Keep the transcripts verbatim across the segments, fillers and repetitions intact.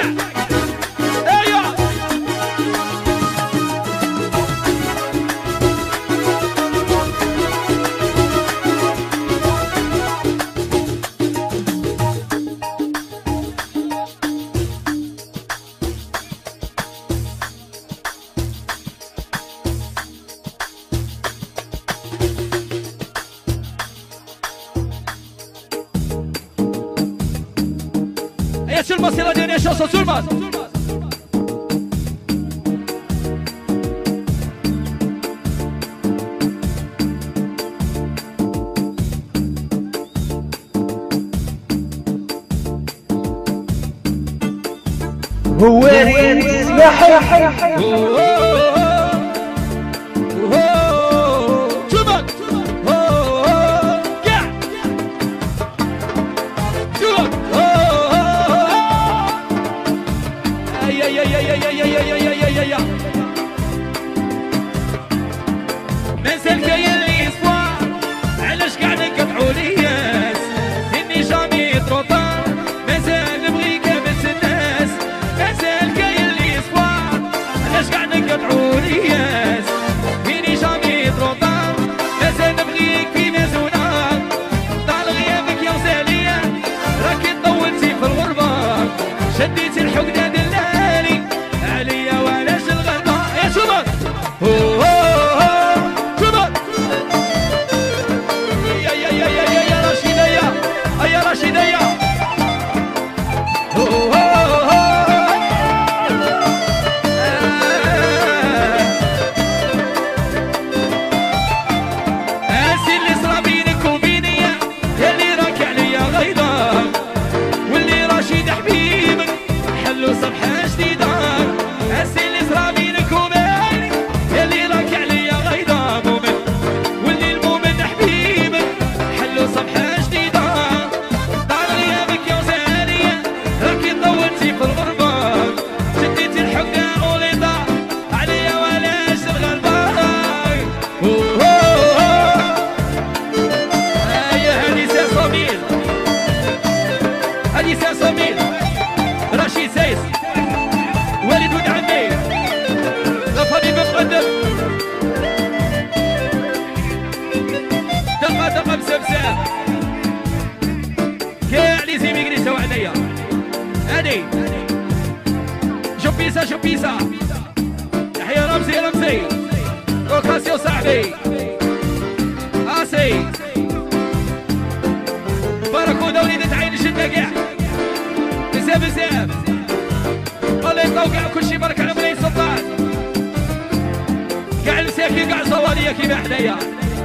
Sürmez yıla diye yaşarsa sürmez. هو يسمح شديت الحقنة دلالي عليا وعلاش الغربة يا شباب شباب يا يا يا يا يا يا رشيدة يا يا رشيدة يا اسي اللي صرا بينك وبيني يا اللي راك عليا غيضة واللي رشيد حبيبك حلو صفحة جديدة هسي اللي صرا بينك وبيني ياللي راك عليا غيضة مؤمن واللي المؤمن حبيبك حلو صفحة جديدة طال غيابك يا وزانية راكي طولتي في الغربة شديتي الحقة وليضة عليا ولاش الغلبة هيا هادي سي صميل هادي سي صميل رشيد سيس والد ولد عمي غفري بمقدم دقة دقة مسبسة كاع لي زي ميغري سوا عليا هادي شوبيسا شوبيسا يحيى رمزي رمزي روكاسيو صاحبي اسي باركودا وليدة عين الشدة كاع بزاف بزاف الله يطلعوا كاع كلشي بارك على مولاي سلطان كاع المساكين كاع الزوالية كيما حدايا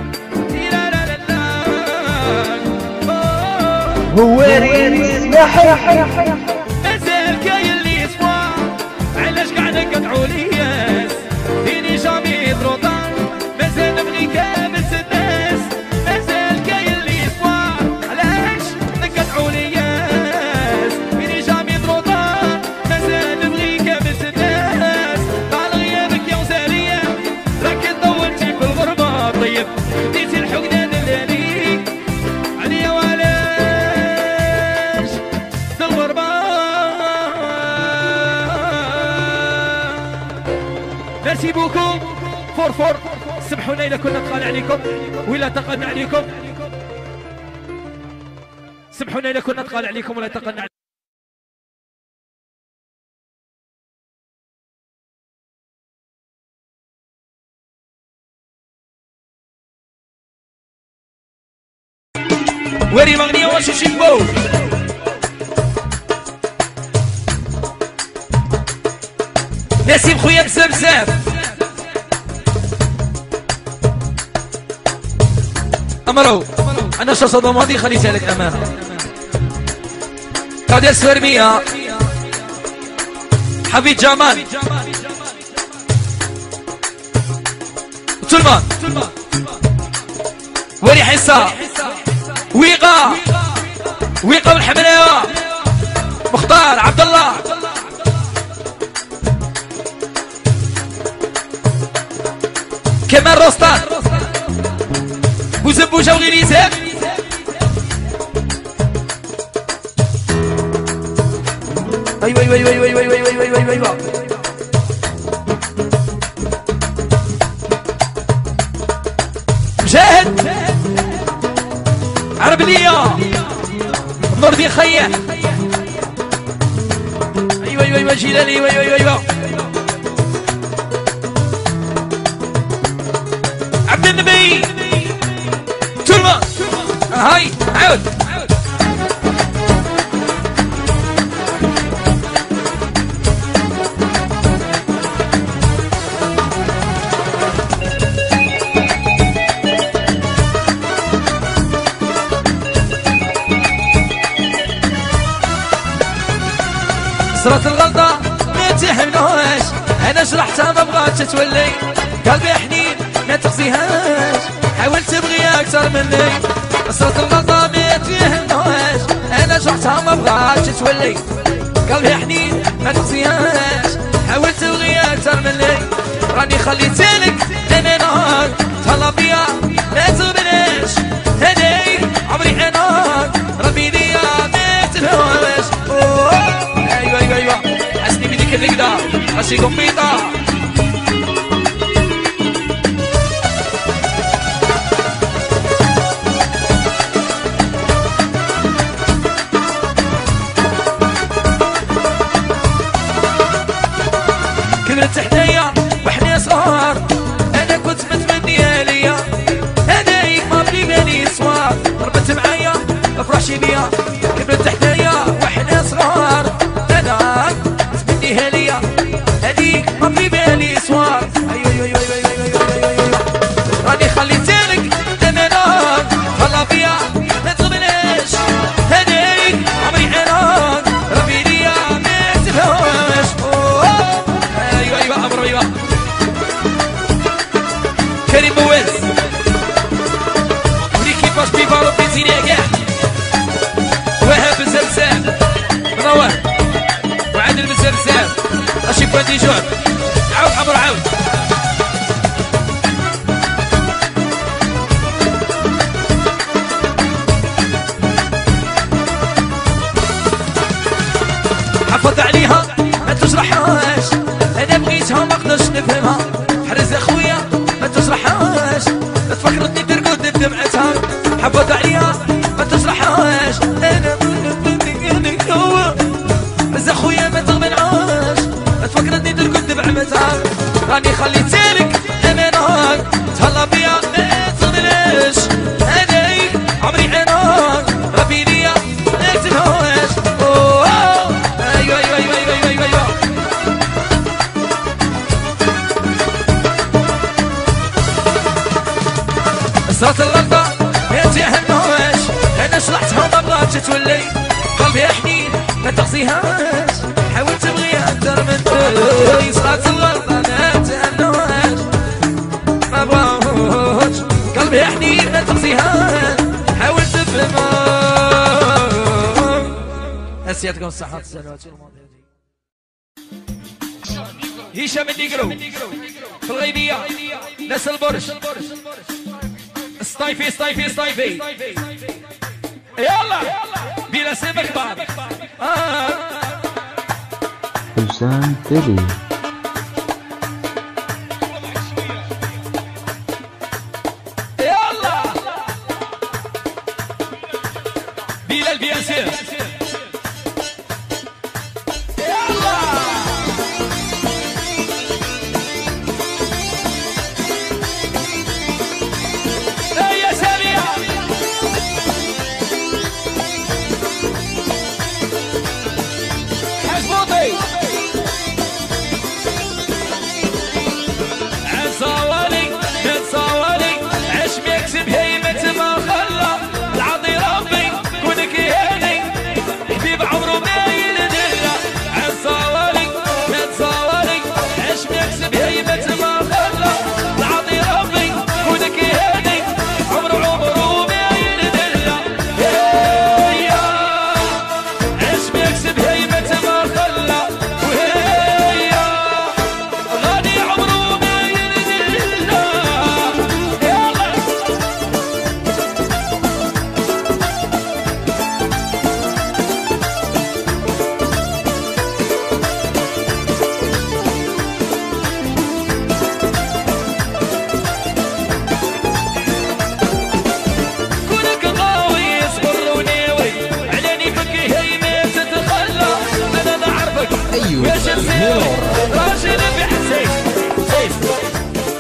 هو يسمح مازال كاين اللي يسوى علاش قاعد نقطعوا لياس فيني جامي تروطان مازال نبغي كابس الناس مازال كاين اللي يسوى علاش نقطعوا لياس فيني جامي تروطان مازال نبغي كابس الناس طال غيابك يا وزارية راكي طولتي في الغربة طيب ديتي الحقنة دلالي عليا وعلاش في الغربة ميرسي بوكو فور فور سمحونا إذا كنا تقال عليكم ولا تقلنا عليكم سمحونا إذا كنا تقال عليكم ولا تقلنا عليكم ويري مغنية وشوشي بو نسيم خويا بزاف بزاف امرو انا شاشه ضمادي خليتها لك امانه قادر سورميه حبيب جمال سلمان ولي حصه ويقا ويقا بالحملاوه مختار عبد الله كمال روستان بوزبوجه وغير يساب ايوه ايوه ايوه ايوه ايوه ايوه ايوه ايوه ايوه مجاهد عربلية نور دي خيا ايوه ايوه ايوه جيلاني ايوه ايوه ايوه عبد النبي ترمى هاي عود صرت الغلطة ما تحملوهاش انا شرحتها ما بغاتش تولي قلبي حنين ما تقصيهاش حاولت تبغي اكثر مني صرت الغلطة ما تحملوهاش انا شرحتها ما بغاتش تولي قلبي حنين ما تقصيهاش حاولت تبغي اكثر مني راني خليتلك انا نهار تهلا بيا ما تغبناش هدي عمري انا ربي ليا ما تفهمش ايوه ايوه ايوه حسني بيديك الرقدة ماشي قنبيطة كبرت حنايا وحنا صغار انا كنت متمنيها ليا هدايك ما بلي بالي صوار ربت معايا افرحشي بيا كبرت حنايا وحنا صغار انا تمنيها ليا هديك ما بلي بالي صوار ايوه ايوه ايوه ايوه ايوه ايوه ايوه راني خليتلك انا نار طلع بيا ما تغبناش هديك عمري انا ربي ليا ما تفهمش ايوه ايوه امر ايوه كريم بوز وليكيباج بيبالو بيزيني كاع وهاب الزرزاب منور وعادل بالزرزاب اشي فادي جون عاود عمر عاود حفظت عليها ما تشرحهاش انا بغيتها ما قدرش نفهمها حرز اخويا ما تشرحهاش لا تفكرتني ترقد بدمعتها حفظت عليها ما تشرحهاش انا بدي هو حرز اخويا ما تغبنعاش لا تفكرتني ترقد بعمتها راني خليتلك انا نهار تهلا بيا ما تغبناش هديك عمري انا ربي ليا ما تفهمش ايوه ايوه ايوه ايوه ايوه ايوه صرت الغلطة ما تهمهاش انا شرحتها ما بغاتش تولي قلبي حنين ما تقصيهاش حاولت تبغي اكثر من تولي صرت الغلطة ما تهمهاش ما بغاتش قلبي حنين ما تقصيهاش حاولت تفهمها اسيادكم الصحة والسلامة هشام النيجرو في الغيبية ناس البرج ستايفي ستايفي ستايفي يلا بلا سمك بعض حسام تيلي يلا بلا البياسير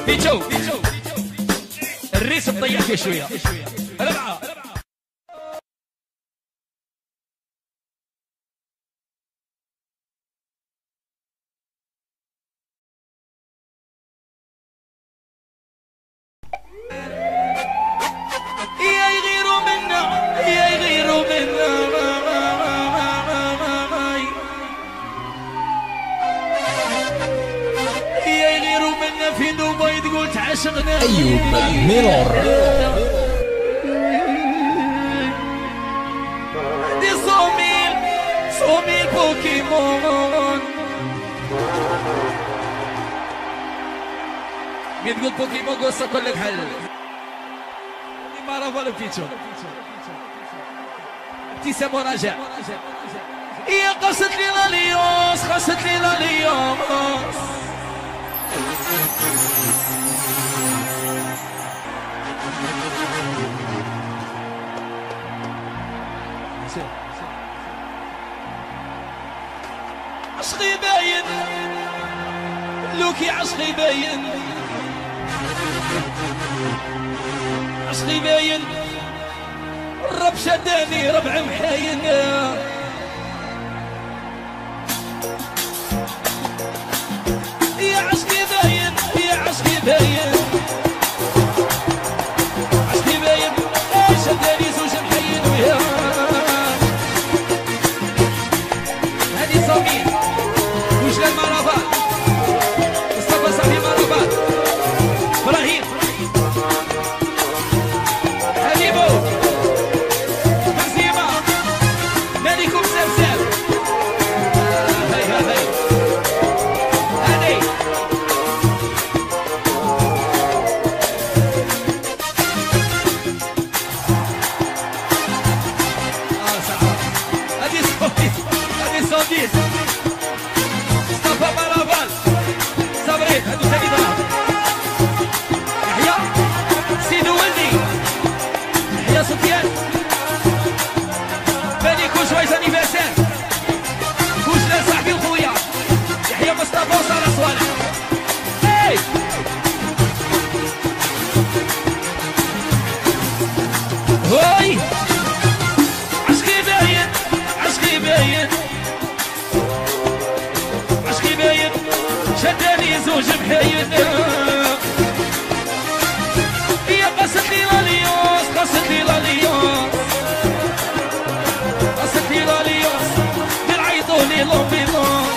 بيتشو الريس مضيع فيه شويه. ربعه يا يغيروا منا يا يغيروا منا يا يغيروا منا في دبي تقول تعشقنا. أيوب ميرور دي صوميل صوميل بوكيمون. مين تقول بوكيمون قصة كل حل ما رافا البيتشو ابتسام ورجاء. يا قصت لي لاليوس قصت لي لاليوس عشقي باين لوكي عشقي باين عشقي باين الرب شداني ربع محاين. يا عشقي باين يا عشقي باين عشقي باين شداني زوج محاين ويا هادي صميم وجلال مرابات مصطفى صاحبي مرابات ابراهيم مصطفى مرابال صبريت هادو ثاني ضرب يحيى سيدو ولدي يحيى سفيان بني كوش وايز انيفرسير كوش لصاحبي وخويا يحيى مصطفى وسارة صوالح. هاي هاي عشقي باين عشقي باين عشقي باين شداني زوج محاين. يا قصت لي لاليوس قصت لي لاليوس قصت لي لاليوس يعيطوا لي لومبيلوس.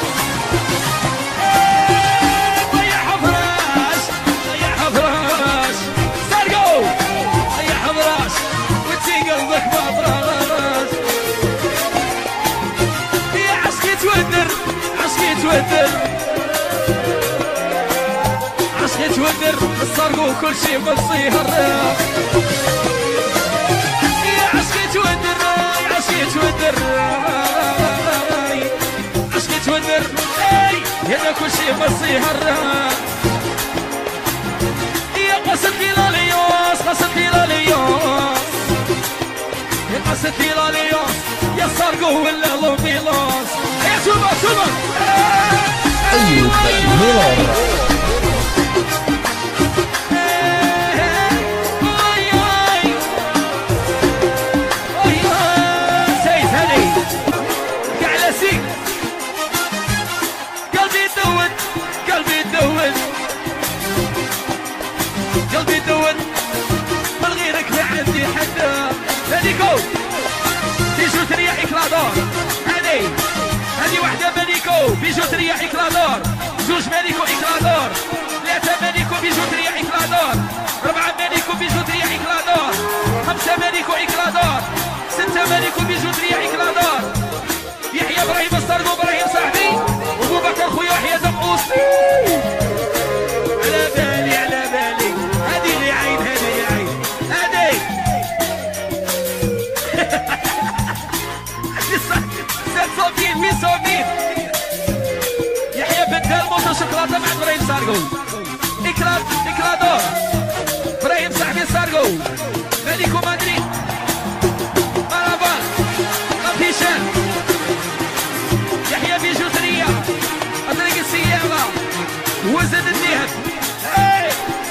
ضيع فراش ضيع فراش سارقو ضيع فراش وتسي قلبك بطراش. يا عشقي تودر عشقي تودر عشقي تودر الصرق وكل شي بالصيهر. يا عشقي تودر عشقي تودر عشقي تودر اي هنا كل شي بالصيهر. يا قصت لي لاليوس قصت لي لاليوس يا قصت لي لاليوس يا الصرق ولا لومبيلوس. يا توبا توبا أيوب ميرور قلبي دون من غيرك ما عندي حدا. ماليكو بيجوتريا إكلادور هادي هادي وحدة ماليكو بيجوتريا إكلادور زوج ماليكو إكلادور ثلاثة ماليكو بيجوتريا إكلادور أربعة ماليكو بيجوتريا إكلادور خمسة ماليكو إكلادور ستة ماليكو بيجوتريا إكلادور. يحيى إبراهيم الصرق وإبراهيم صاحبي وأبو بكر خويا وحياة دمقوسي. على بالي على بالي هادي اللي عين هادي اللي عين هادي سبعمية مية يحيى بدال موتو شوكولاته مع ابراهيم صارقو. إكراد إكرادور ابراهيم صاحبي صارقو ماليكو مدريد مرابان قطيشان يحيى بيجوتريا طريق السيارة وزن الذهب.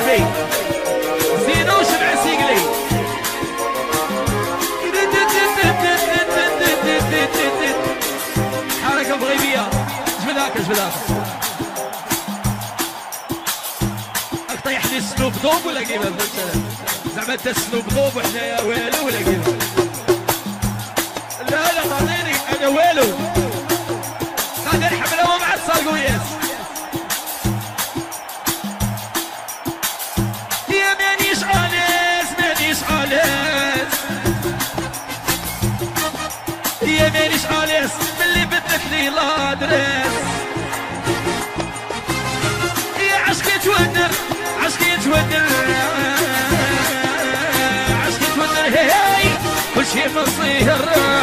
صاحبي زينو شبع سيقلي حركة مغربية جبد هاكا جبد هاكا راك طيح لي سنوب دوب ولا كيفاش زعما انت سنوب دوب وحنايا والو ولا كيفاش لا لا خليني انا والو غادي نحملهم مع الصالقوياس يا مانيش عاليس مانيش عاليس يا مانيش عاليس ملي بدلت لي لادريس يا عشقي تودر عشقي تودر عشقي تودر هاي كل شي مصير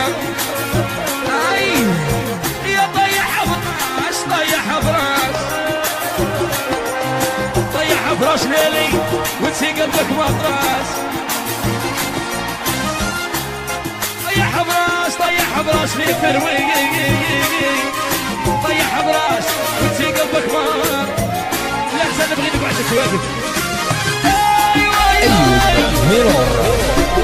اي يا طيح فراش طيح فراش طيح فراش ليلي وتسي قلبك مطراش طيح فراش طيح فراش في فروي طيح فراش وتسي قلبك مطراش لا احسن نبغي نقعدك واقف أيوب ميرور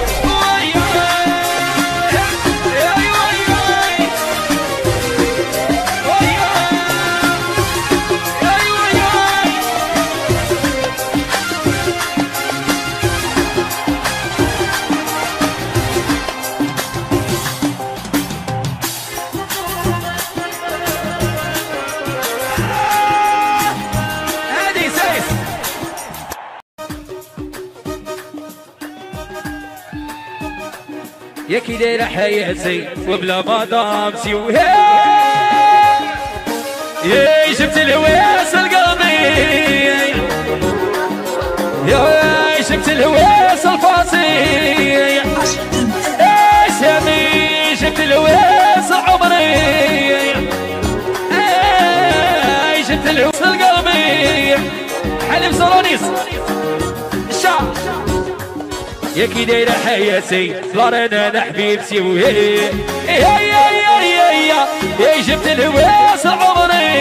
يا كي دايره حياتي وبلا مدامتي وهي يا جبت الهواس لقلبي يا جبت الهواس الفاصي يا سامي جبت الهواس عمري يا جبت الهواس لقلبي حليب سولونيس الشعب يا كي دايره حياتي فلارنا انا حبيبتي وهي يا يا يا يا يا يا جبت الهواس عمري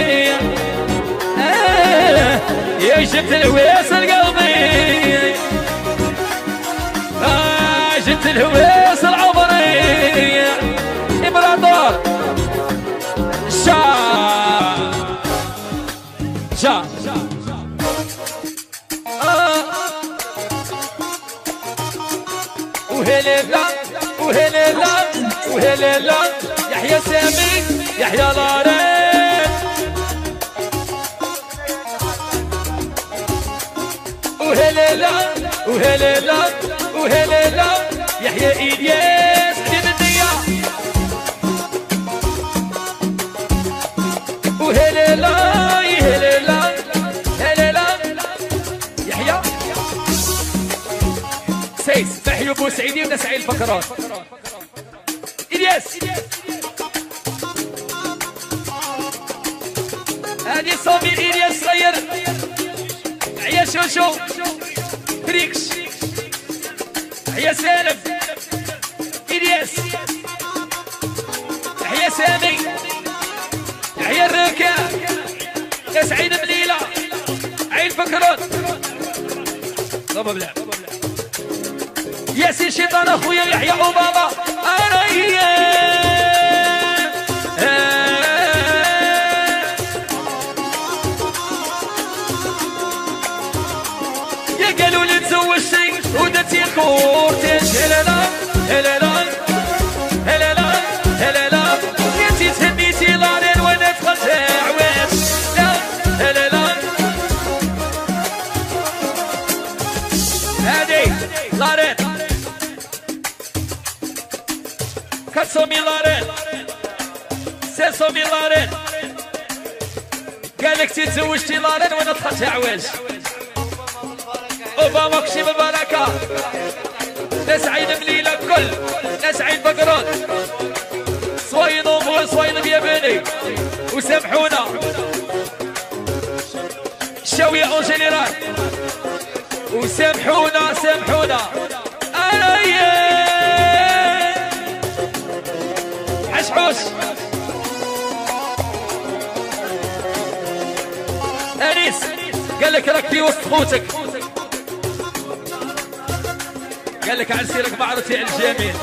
آه يا جبت الهواس لقلبي آه جبت الهواس لعمري امبراطور شا شا وهليلا وهليلا وهليلا يحيى سامي يحيى لارين وهليلا وهليلا وهليلا يحيى إلياس ديمنية وهليلا هليلا هليلا يحيى سيس تحية بوسعيدي ونسعي الفقرات إلياس هادي صامي إلياس صغير عيا شوشو فريكش عيا سالم إلياس عيا سامي عيا الركا يا سعيد مليلة عين فقرات ضربة بلعب ياسين شيطان اخويا يحيى اوباما انا يا قالوا لي تزوجتي ودرتي خورتي هلالا هلالا هلالا هلالا يا تهنيتي لارين وانا دخلت عوام لا هلالا هادي لارين كاتسو ميلارين سيسو ميلارين قالك تتزوجتي لارين وانا دخلت عواج اوباما كشي بالبركه ناس عين مليله الكل ناس عين بقرات صوينو مو صوينو يا بني وسامحونا الشاويه اون جينيرال وسامحونا سامحونا انا حشحوش انيس قال لك راك في وسط خوتك قال لك عسيرك معرضتي على الجميل.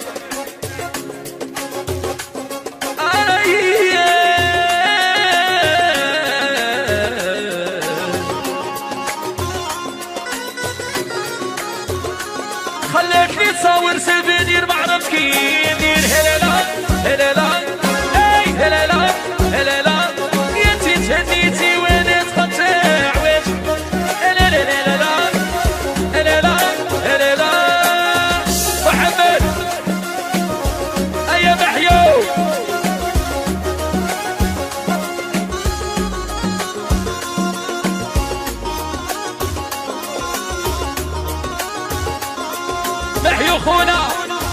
خليتني تصور سيفينير معرفش كيف ندير. هلالا هلالا اي هلالا هلالا يا انتي تهنيتي وانا تقطع واش. هلالا هلالا هلالا هلالا محمد ايا محيو. محيو خونا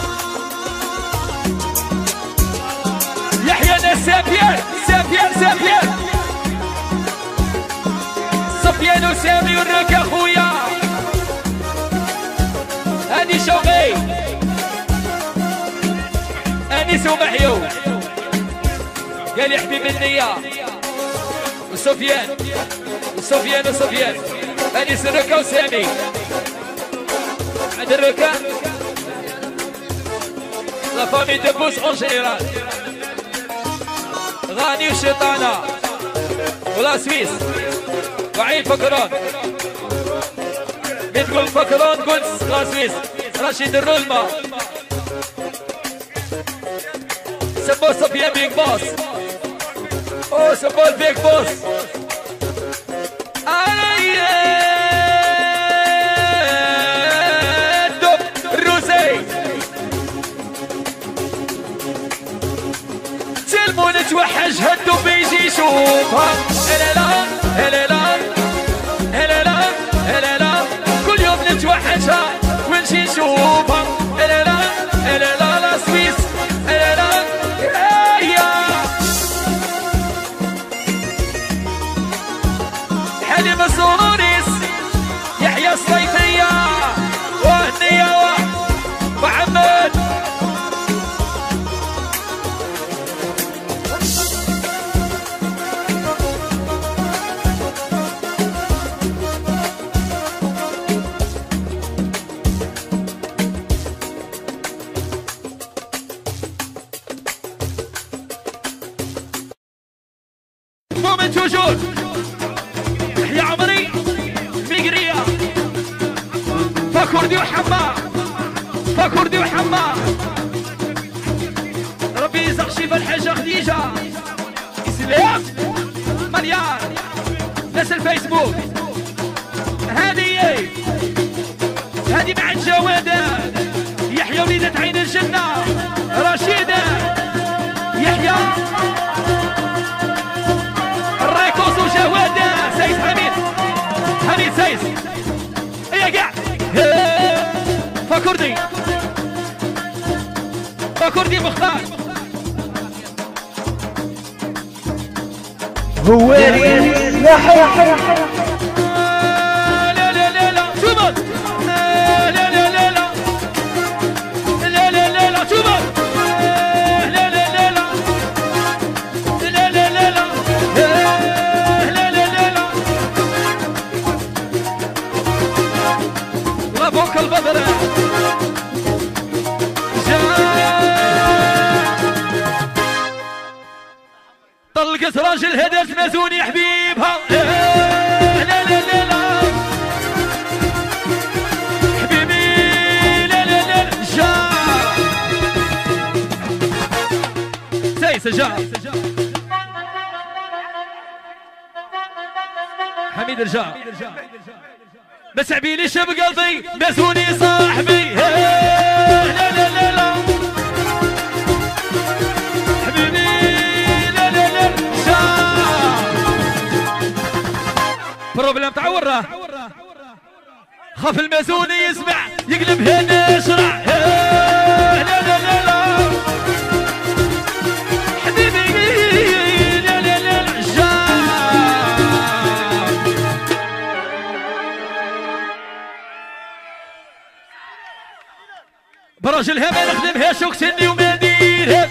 يحيى ناس سفيان سفيان سفيان سفيان وسامي والرك اخويا. هاني شوقي انيس ومحيو قال لي حبيب النية وسفيان وسفيان وسفيان انيس الركا وسامي عند الركا لا فامي دو بوس اون جينيرال. غاني وشيطانة ولا سويس وعيد فكرون. مين تقول فكرون قول لا سويس. رشيد الرولما سموه سفيان بيك بوس. او سموه البيك بوس. نتوحش هدو بيجي يشوفها. هلالا هلالا هلالا هلالا كل يوم نتوحشها ونجي نشوفها. هلالا هلالا لا سويس هلالا هيا حليم السروريس يحيى الصيفية وهنية ومحمد توجور. يحيى عمري ميقرية فكردي وحما فكردي وحما. ربي يرزق شيفا الحاجة خديجة إسلام مليار ناس الفيسبوك. هذه هذه مع الجوادات يحيى وليدة عين الجنة رشيدة يحيى الريكوس وجوادة سيس حميد حميد سيس يا قاع فكردي فكردي مختار هو يا حي لا لا لا لا شوفت لا لا لا لا لا لا لا لا لا شوفت لا لا لا لا لا لا لا لا لا لا لا لا لا فوق البدر طلقت راجل هدرت مازوني حبيبها لا لا لا لا حبيبي لا لا لا جا سيس جا حميد رجع ما تعبيليش بقلبي مازوني صاحبي لا لا لا لا بروبلم تعورة خاف المازوني يسمع يقلب هنا يشرع لا لا لا لا حبيبي لا لا لا لا جا براجلها ما نخدمها شوكتني وما نديرها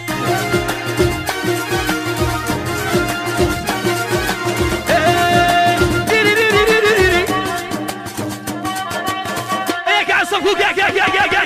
كاع كاع كاع كاع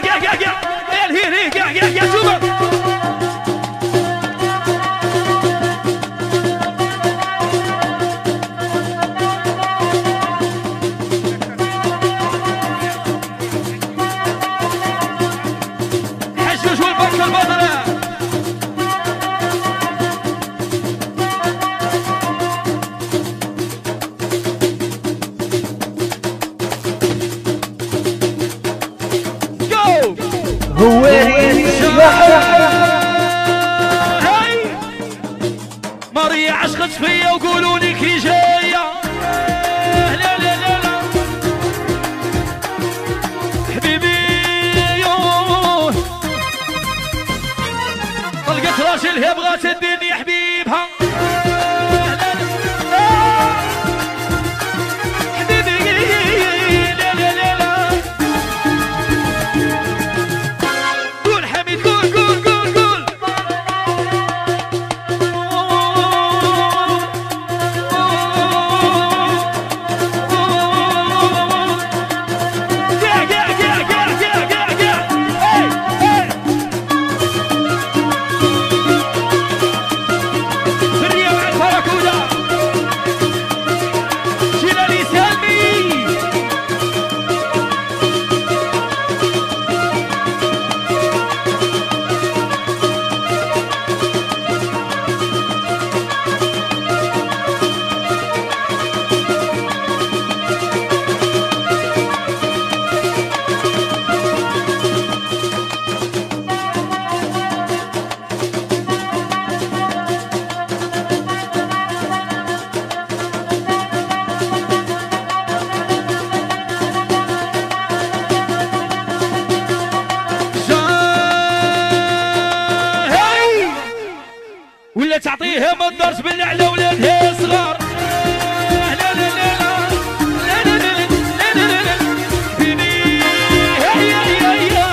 فيها ما تدارش باللي على ولادها صغار لا لا لا لا لا لا لا لا لا لا فيني هيا هيا هيا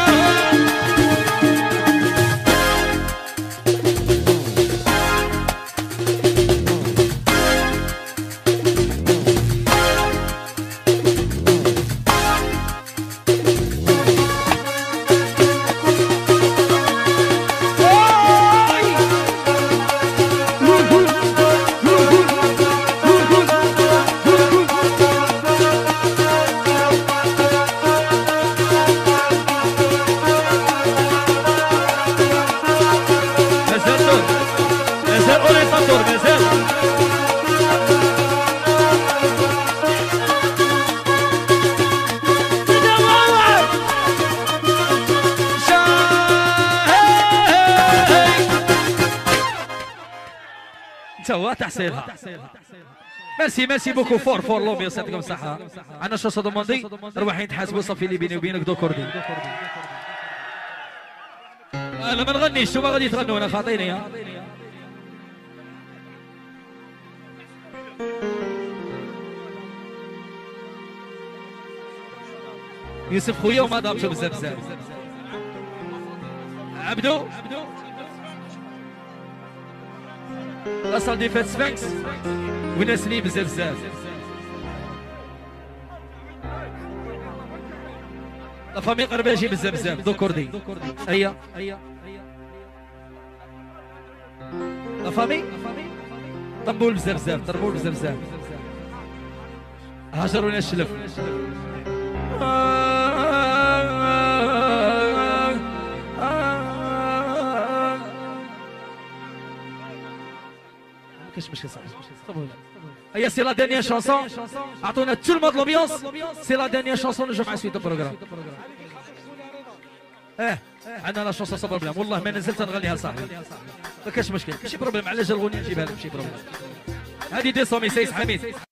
سوا تحصيلها. ميرسي ميرسي بوكو فور فور لومي يعطيكم الصحة. عندنا شوصة دوموندي نروحين نتحاسبوا صافي اللي بيني وبينك دو كوردي. انا ما نغنيش انتوما غادي تغنوا انا خاطيني ها. يوسف خويا وما ضربتو بزاف بزاف. عبدو اصل دي فات سفنكس وناس لي بزاف بزاف. لا فامي قرباجي بزاف بزاف دو كوردي. هيا هيا لا فامي طنبول بزاف بزاف طربول بزاف بزاف. هاجرونا الشلف. كاش مشكل صافي. هيا سي لا دانيير شونسون عطونا تو المود لومبيونس. سي لا دانيير شونسون نجو مع سويت البروغرام. اه عندنا لا شونسون سو بروبليم والله ما نزلت نغنيها لصاحبي ما كاش مشكل ماشي بروبليم على جال الغنية نجيبها لك ماشي بروبليم. هذه دي سومي سيس حميد.